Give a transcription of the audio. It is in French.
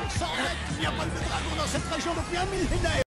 On s'arrête. Il n'y a pas eu de dragon dans cette région depuis un millénaire.